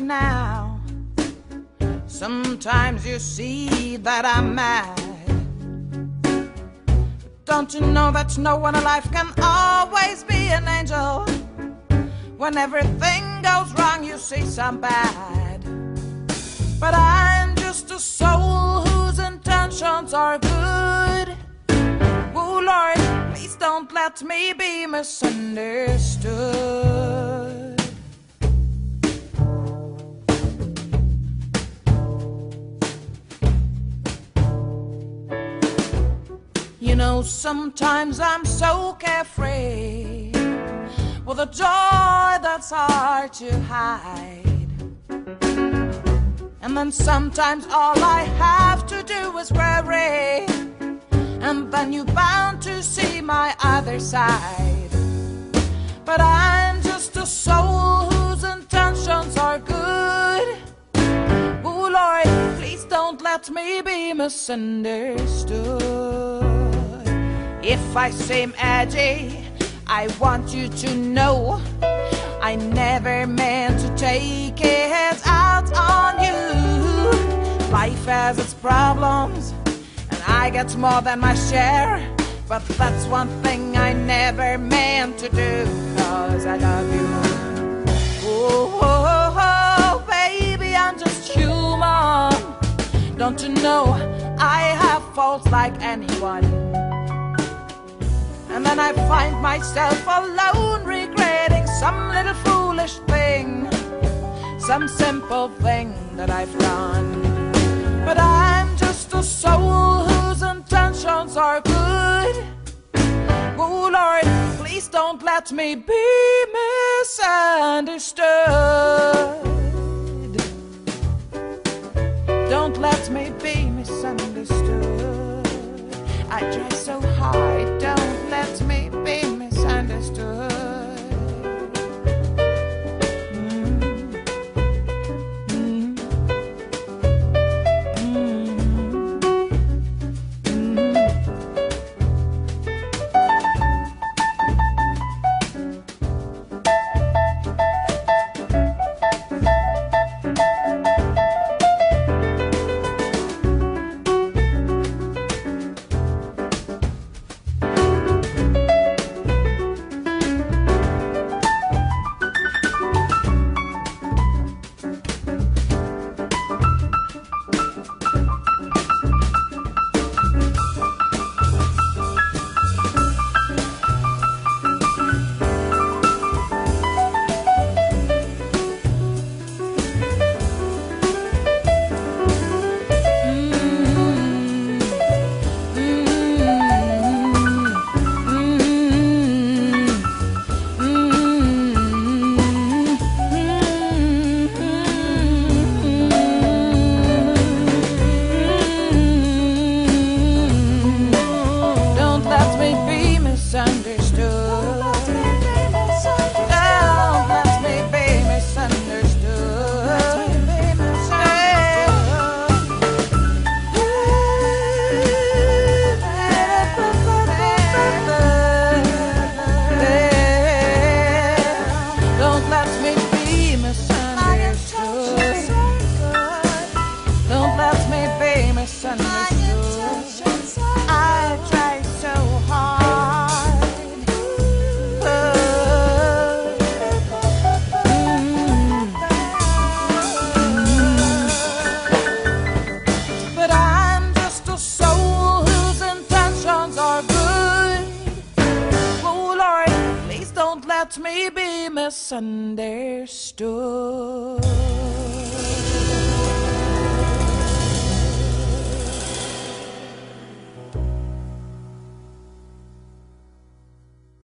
now. Sometimes you see that I'm mad. Don't you know that no one alive can always be an angel? When everything goes wrong, you see some bad. But I'm just a soul whose intentions are good. Oh Lord, please don't let me be misunderstood. You know, sometimes I'm so carefree, with a joy that's hard to hide. And then sometimes all I have to do is worry, and then you're bound to see my other side. But I'm just a soul whose intentions are good. Oh Lord, please don't let me be misunderstood. If I seem edgy, I want you to know I never meant to take it out on you. Life has its problems, and I get more than my share. But that's one thing I never meant to do, 'cause I love you. Oh, oh, oh, baby, I'm just human. Don't you know I have faults like anyone? And then I find myself alone, regretting some little foolish thing, some simple thing that I've done. But I'm just a soul whose intentions are good. Oh Lord, please don't let me be misunderstood. Don't let me be misunderstood. I try so hard, don't let me be misunderstood. Misunderstood.